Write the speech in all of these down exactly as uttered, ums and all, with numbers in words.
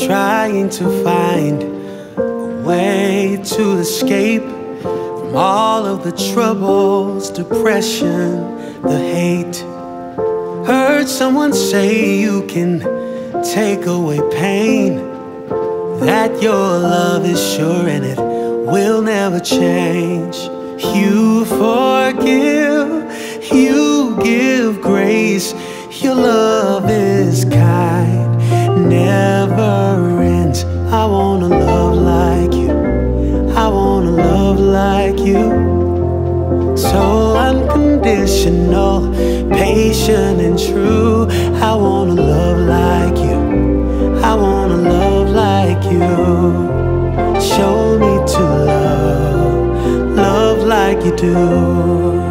trying to find a way to escape from all of the troubles, depression, the hate. Heard someone say you can take away pain, that your love is sure and it will never change. You forgive, you give grace, your love is kind, never ends. I wanna love like you, I wanna love like you. So unconditional, patient and true. I wanna love like you, I wanna love like you. Show me to love, love like you do.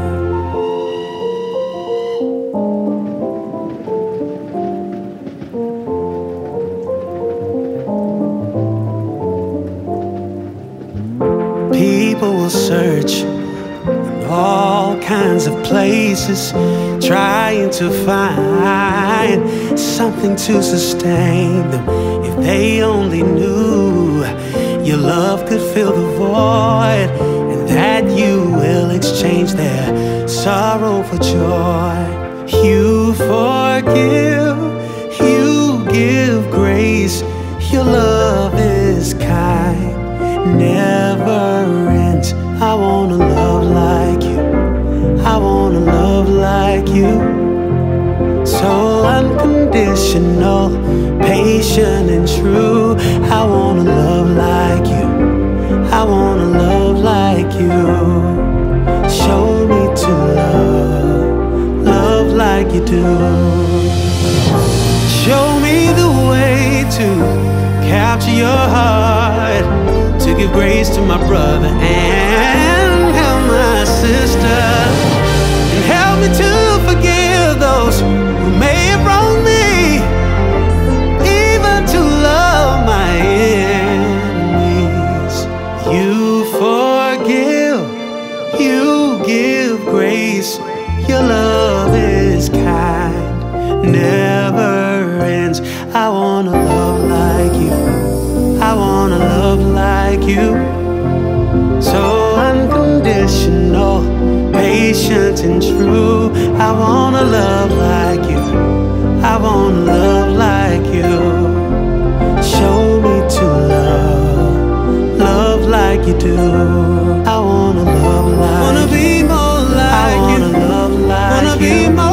People will search in all kinds of places, trying to find something to sustain them. If they only knew your love could fill the void, and that you will exchange their sorrow for joy. You forgive, you give grace, your love is kind, never ends. I wanna love like you, I wanna love like you. So unconditional, patient and true. I wanna love like you, I wanna love like you. Show me to love, love like you do. Show me the way to capture your heart, to give grace to my brother and help my sister, and help me to forgive those who may have wronged me, even to love my enemies. You forgive, you give grace, your love is kind, never ends. I wanna love like you, I wanna love like you. So unconditional, patient and true. I wanna love like you, I wanna love like you. Show me to love, love like you do. I wanna love like you, wanna be more like you, wanna love like you, wanna be more